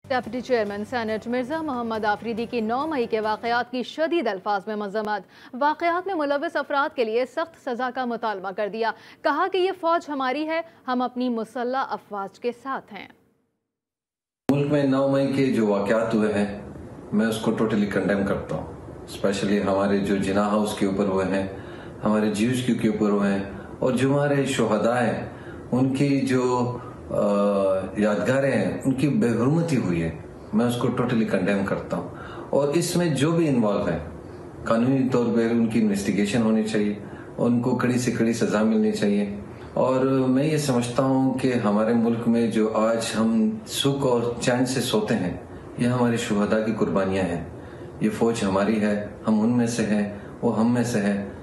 Deputy chairman senate Mirza Mohammad Afridi की 9 मई के वाकयात की शदीद अल्फाज में मजम्मत। वाकयात में मुलविस अफराद के लिए सख्त सजा का मुतालबा कर दिया। कहा कि ये फौज हमारी है, हम अपनी मुसल्लह अफवाज के साथ हैं। मुल्क में 9 मई के जो वाकयात हुए हैं, मैं उसको टोटली कंडेम करता हूँ। स्पेशली हमारे जो जिना हाउस के ऊपर हुए हैं, हमारे जीव्स के ऊपर हुए हैं, और जो हमारे शोहदा हैं उनकी जो यादगारें हैं उनकी बेहुरमती हुई है, मैं उसको टोटली कंडेम करता हूँ। और इसमें जो भी इन्वॉल्व है, कानूनी तौर पर उनकी इन्वेस्टिगेशन होनी चाहिए, उनको कड़ी से कड़ी सजा मिलनी चाहिए। और मैं ये समझता हूँ कि हमारे मुल्क में जो आज हम सुख और चैन से सोते हैं, ये हमारे शुहदा की कुर्बानियां हैं। ये फौज हमारी है, हम उनमें से हैं, वो हम में से है।